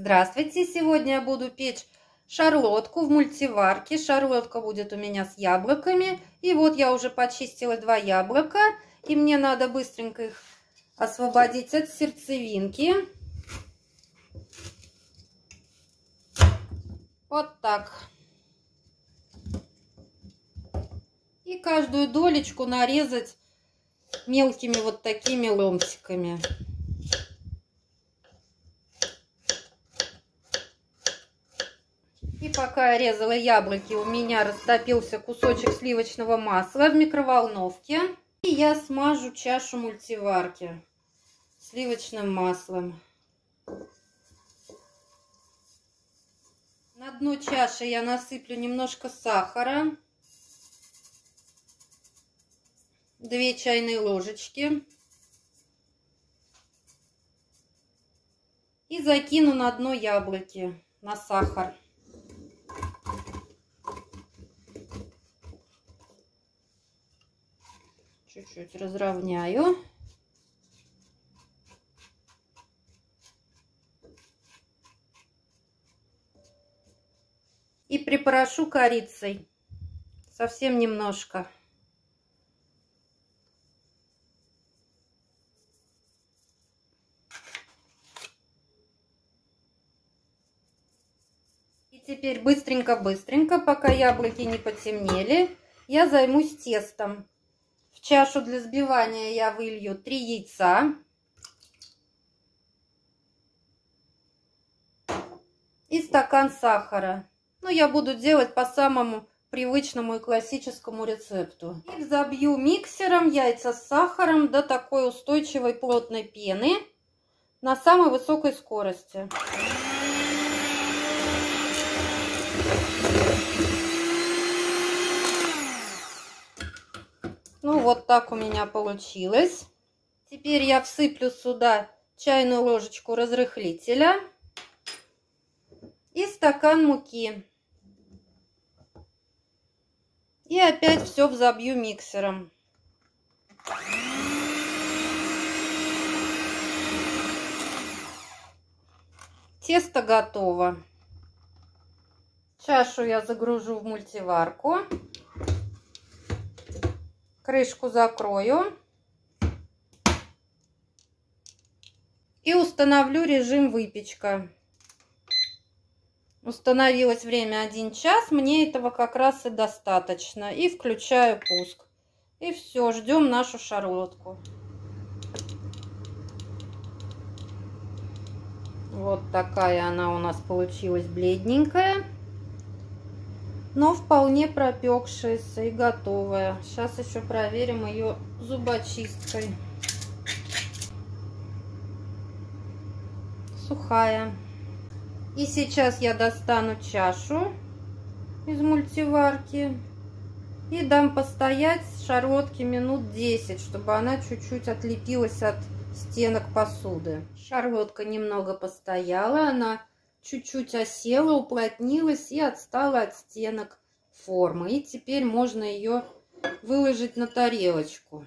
Здравствуйте! Сегодня я буду печь шарлотку в мультиварке. Шарлотка будет у меня с яблоками. И вот я уже почистила 2 яблока. И мне надо быстренько их освободить от сердцевинки. Вот так. И каждую долечку нарезать мелкими вот такими ломтиками. И пока я резала яблоки, у меня растопился кусочек сливочного масла в микроволновке. И я смажу чашу мультиварки сливочным маслом. На дно чаши я насыплю немножко сахара. 2 чайные ложечки. И закину на дно яблоки, на сахар. Чуть-чуть разровняю. И припорошу корицей. Совсем немножко. И теперь быстренько-быстренько, пока яблоки не потемнели, я займусь тестом. В чашу для взбивания я вылью 3 яйца. И стакан сахара. Но я буду делать по самому привычному и классическому рецепту. И взобью миксером яйца с сахаром до такой устойчивой плотной пены на самой высокой скорости. Ну вот так у меня получилось. Теперь я всыплю сюда чайную ложечку разрыхлителя и стакан муки. И опять все взобью миксером. Тесто готово. Чашу я загружу в мультиварку. Крышку закрою. И установлю режим выпечка. Установилось время 1 час. Мне этого как раз и достаточно. И включаю пуск. И все, ждем нашу шарлотку. Вот такая она у нас получилась, бледненькая. Но вполне пропекшаяся и готовая. Сейчас еще проверим ее зубочисткой. Сухая. И сейчас я достану чашу из мультиварки и дам постоять шарлотке минут 10, чтобы она чуть-чуть отлепилась от стенок посуды. Шарлотка немного постояла, она чуть-чуть осела, уплотнилась и отстала от стенок формы. И теперь можно ее выложить на тарелочку.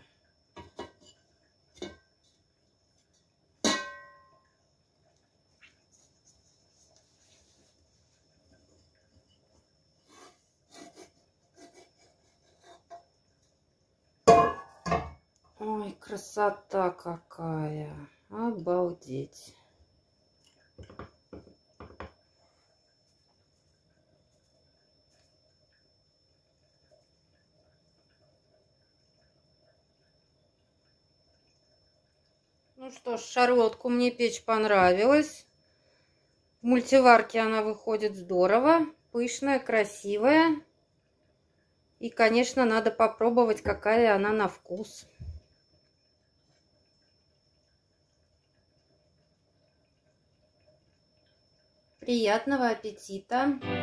Ой, красота какая! Обалдеть! Ну что ж, шарлотку мне печь понравилась. В мультиварке она выходит здорово, пышная, красивая. И, конечно, надо попробовать, какая она на вкус. Приятного аппетита!